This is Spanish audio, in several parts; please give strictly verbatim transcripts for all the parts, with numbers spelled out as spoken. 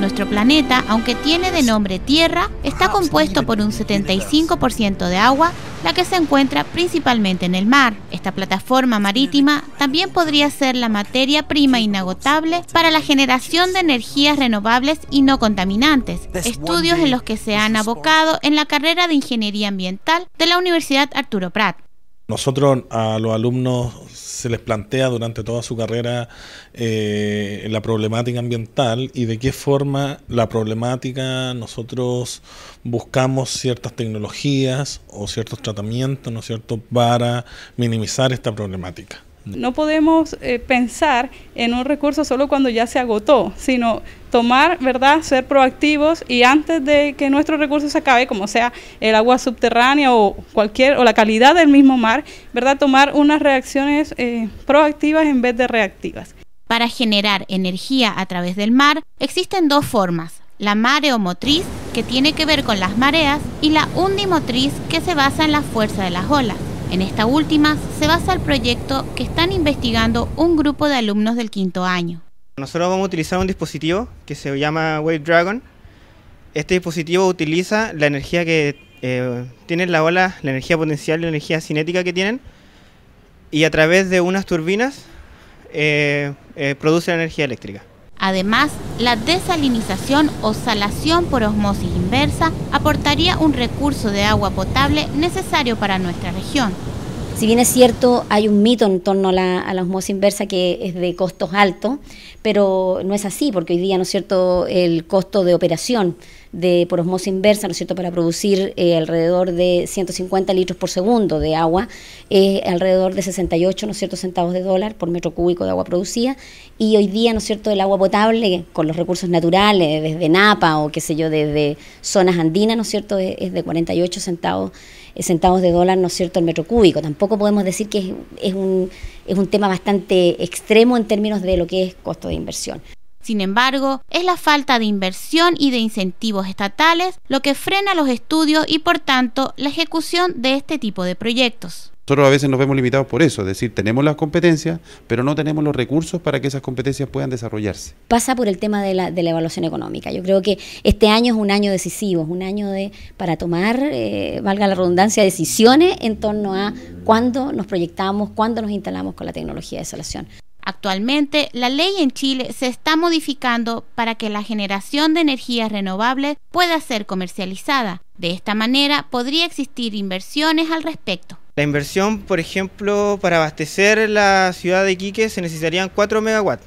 Nuestro planeta, aunque tiene de nombre Tierra, está compuesto por un setenta y cinco por ciento de agua, la que se encuentra principalmente en el mar. Esta plataforma marítima también podría ser la materia prima inagotable para la generación de energías renovables y no contaminantes, estudios en los que se han abocado en la carrera de Ingeniería Ambiental de la Universidad Arturo Prat. Nosotros a los alumnos se les plantea durante toda su carrera eh, la problemática ambiental y de qué forma la problemática nosotros buscamos ciertas tecnologías o ciertos tratamientos, ¿no es cierto?, para minimizar esta problemática. No podemos eh, pensar en un recurso solo cuando ya se agotó, sino tomar, ¿verdad?, ser proactivos y antes de que nuestro recurso se acabe, como sea el agua subterránea o cualquier o la calidad del mismo mar, ¿verdad?, tomar unas reacciones eh, proactivas en vez de reactivas. Para generar energía a través del mar existen dos formas: la mareomotriz, que tiene que ver con las mareas, y la undimotriz, que se basa en la fuerza de las olas. En esta última se basa el proyecto que están investigando un grupo de alumnos del quinto año. Nosotros vamos a utilizar un dispositivo que se llama Wave Dragon. Este dispositivo utiliza la energía que eh, tienen las olas, la energía potencial y la energía cinética que tienen, y a través de unas turbinas eh, eh, produce la energía eléctrica. Además, la desalinización o salación por osmosis inversa aportaría un recurso de agua potable necesario para nuestra región. Si bien es cierto, hay un mito en torno a la, a la osmosis inversa que es de costos altos, pero no es así, porque hoy día, ¿no es cierto?, el costo de operación de por osmosis inversa, ¿no es cierto?, para producir eh, alrededor de ciento cincuenta litros por segundo de agua, es eh, alrededor de sesenta y ocho, ¿no es cierto?, centavos de dólar por metro cúbico de agua producida, y hoy día, ¿no es cierto?, el agua potable con los recursos naturales, desde Napa o qué sé yo, desde zonas andinas, ¿no es cierto?, es, es de cuarenta y ocho centavos centavos de dólar, ¿no es cierto?, el metro cúbico. Tampoco podemos decir que es, es, un, es un tema bastante extremo en términos de lo que es costo de inversión. Sin embargo, es la falta de inversión y de incentivos estatales lo que frena los estudios y, por tanto, la ejecución de este tipo de proyectos. Nosotros a veces nos vemos limitados por eso, es decir, tenemos las competencias, pero no tenemos los recursos para que esas competencias puedan desarrollarse. Pasa por el tema de la, de la evaluación económica. Yo creo que este año es un año decisivo, es un año de para tomar, eh, valga la redundancia, decisiones en torno a cuándo nos proyectamos, cuándo nos instalamos con la tecnología de desalación. Actualmente, la ley en Chile se está modificando para que la generación de energías renovables pueda ser comercializada. De esta manera, podría existir inversiones al respecto. La inversión, por ejemplo, para abastecer la ciudad de Iquique se necesitarían cuatro megawatts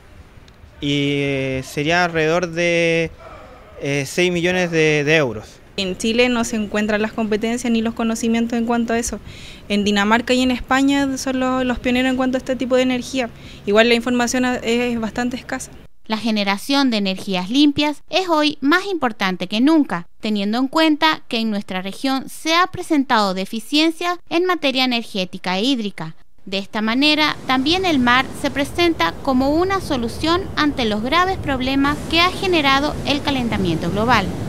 y eh, sería alrededor de eh, seis millones de, de euros. En Chile no se encuentran las competencias ni los conocimientos en cuanto a eso. En Dinamarca y en España son los, los pioneros en cuanto a este tipo de energía. Igual la información es bastante escasa. La generación de energías limpias es hoy más importante que nunca, teniendo en cuenta que en nuestra región se ha presentado deficiencias en materia energética e hídrica. De esta manera, también el mar se presenta como una solución ante los graves problemas que ha generado el calentamiento global.